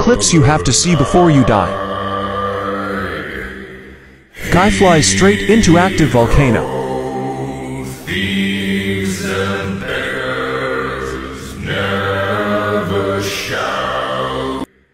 cliffs you have to see before you die. Guy flies straight into active volcano.